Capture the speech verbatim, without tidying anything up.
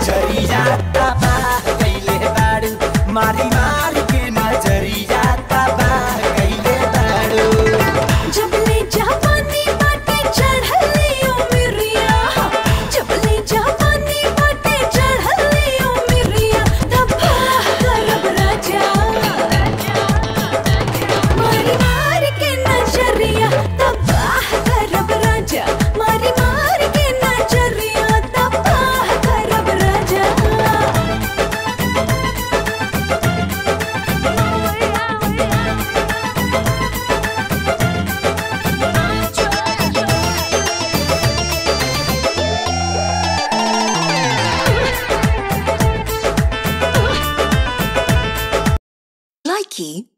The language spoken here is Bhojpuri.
नजरिया तबाह कइले बाड़ू, मारी मार के नजरिया तबाह कइले बाड़ू। जबले जवानी बाटे चढ़ले उमरिया, जबले जवानी बाटे चढ़ले उमरिया, तबाह करब राजा मारी मार के नजरिया, तबाह करब राजा मारी मार के नजरिया, तबाह करब राजा। Likey